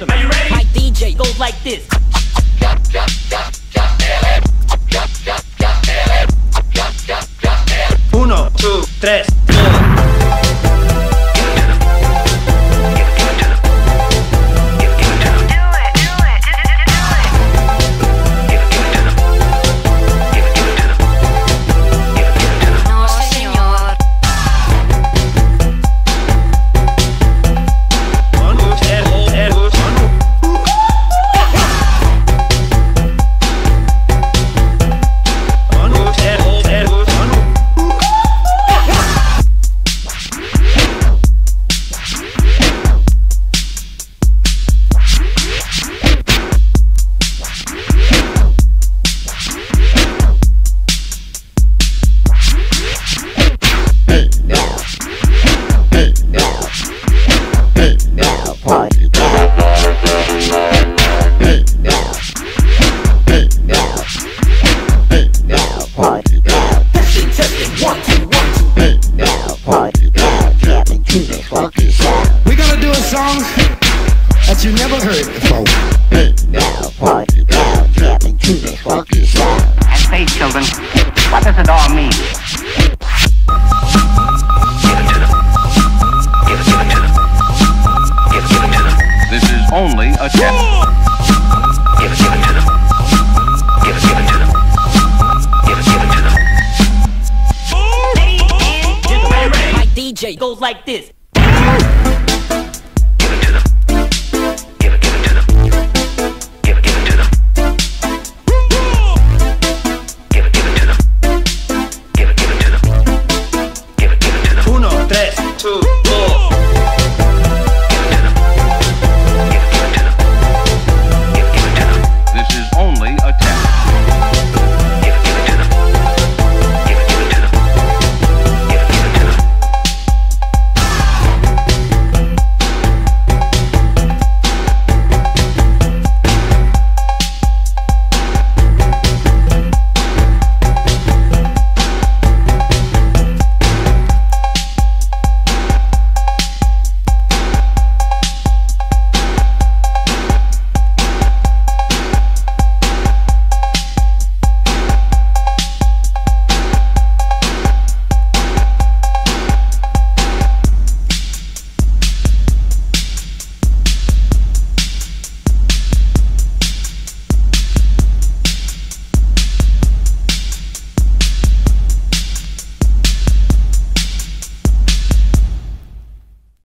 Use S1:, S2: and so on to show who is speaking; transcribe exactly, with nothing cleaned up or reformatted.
S1: Are you ready? My D J goes like this.
S2: Uno, two, tres.
S3: We're gonna do a song that you never heard before.
S4: Hey now, party now, jamming to this funky sound.
S5: And say, children, what does it all mean? Give it to them. Give it, give it to them. Give it, give it to them. This is only a test. Give it, give it to them. Give it, give it to them. Give it, give it to them.
S1: My D J goes like this.